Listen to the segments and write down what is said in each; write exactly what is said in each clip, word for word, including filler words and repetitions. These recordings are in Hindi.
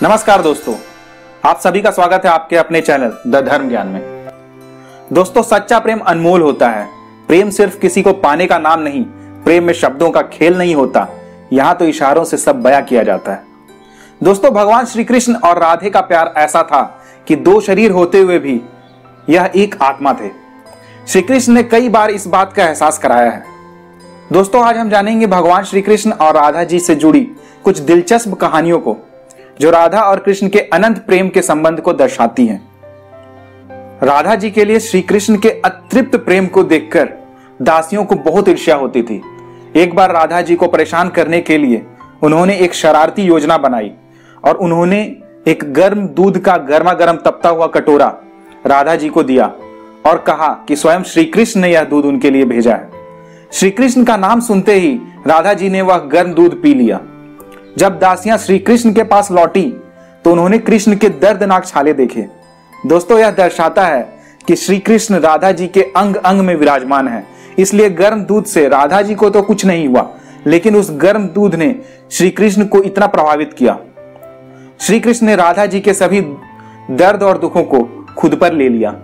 नमस्कार दोस्तों, आप सभी का स्वागत है आपके अपने चैनल द धर्म ज्ञान में। दोस्तों, सच्चा प्रेम अनमोल होता है। प्रेम सिर्फ किसी को पाने का नाम नहीं, प्रेम में शब्दों का खेल नहीं होता, यहाँ तो इशारों से सब बयां किया जाता है। दोस्तों, भगवान श्री कृष्ण और राधे का प्यार ऐसा था कि दो शरीर होते हुए भी यह एक आत्मा थे। श्री कृष्ण ने कई बार इस बात का एहसास कराया है। दोस्तों, आज हम जानेंगे भगवान श्री कृष्ण और राधा जी से जुड़ी कुछ दिलचस्प कहानियों को, जो राधा और कृष्ण के अनंत प्रेम के संबंध को दर्शाती हैं। राधा जी के लिए श्री कृष्ण के अतृप्त प्रेम को देखकर दासियों को बहुत ईर्ष्या होती थी। एक बार राधा जी को परेशान करने के लिए उन्होंने एक शरारती योजना बनाई और उन्होंने एक गर्म दूध का गर्मा गर्म तपता हुआ कटोरा राधा जी को दिया और कहा कि स्वयं श्री कृष्ण ने यह दूध उनके लिए भेजा है। श्री कृष्ण का नाम सुनते ही राधा जी ने वह गर्म दूध पी लिया। जब दासियां श्री कृष्ण के पास लौटी तो उन्होंने कृष्ण के दर्दनाक छाले देखे। दोस्तों, यह दर्शाता है कि श्री कृष्ण राधा जी के अंग अंग में विराजमान है, इसलिए गर्म दूध से राधा जी को तो कुछ नहीं हुआ, लेकिन उस गर्म दूध ने श्री कृष्ण को इतना प्रभावित किया। श्री कृष्ण ने राधा जी के सभी दर्द और दुखों को खुद पर ले लिया।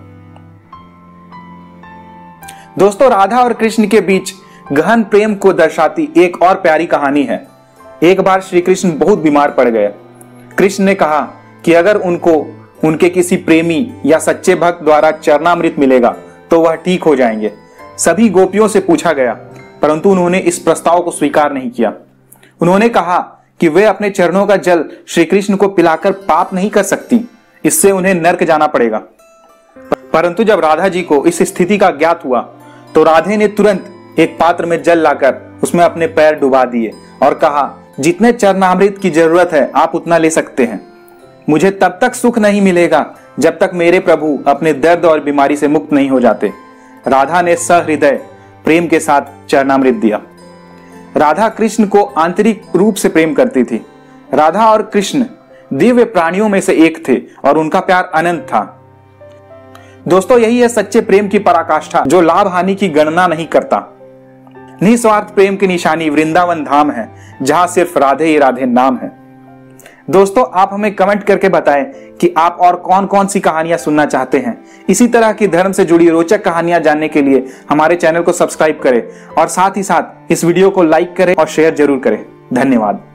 दोस्तों, राधा और कृष्ण के बीच गहन प्रेम को दर्शाती एक और प्यारी कहानी है। एक बार श्री कृष्ण बहुत बीमार पड़ गए। कृष्ण ने कहा कि अगर उनको उनके किसी प्रेमी या सच्चे भक्त द्वारा चरणामृत मिलेगा तो वह ठीक हो जाएंगे। सभी गोपियों से पूछा गया, परंतु उन्होंने इस प्रस्ताव को स्वीकार नहीं किया। उन्होंने कहा कि वे अपने चरणों का जल श्री कृष्ण को पिलाकर पाप नहीं कर सकती, इससे उन्हें नर्क जाना पड़ेगा। परंतु जब राधा जी को इस स्थिति का ज्ञात हुआ तो राधे ने तुरंत एक पात्र में जल लाकर उसमें अपने पैर डुबा दिए और कहा, जितने चरणामृत की जरूरत है आप उतना ले सकते हैं। मुझे तब तक सुख नहीं मिलेगा जब तक मेरे प्रभु अपने दर्द और बीमारी से मुक्त नहीं हो जाते। राधा ने सहृदय प्रेम के साथ चरणामृत दिया। राधा कृष्ण को आंतरिक रूप से प्रेम करती थी। राधा और कृष्ण दिव्य प्राणियों में से एक थे और उनका प्यार अनंत था। दोस्तों, यही है सच्चे प्रेम की पराकाष्ठा, जो लाभ हानि की गणना नहीं करता। निस्वार्थ प्रेम की निशानी वृंदावन धाम है, जहां सिर्फ राधे ही राधे नाम है। दोस्तों, आप हमें कमेंट करके बताएं कि आप और कौन कौन सी कहानियां सुनना चाहते हैं। इसी तरह की धर्म से जुड़ी रोचक कहानियां जानने के लिए हमारे चैनल को सब्सक्राइब करें और साथ ही साथ इस वीडियो को लाइक करें और शेयर जरूर करें। धन्यवाद।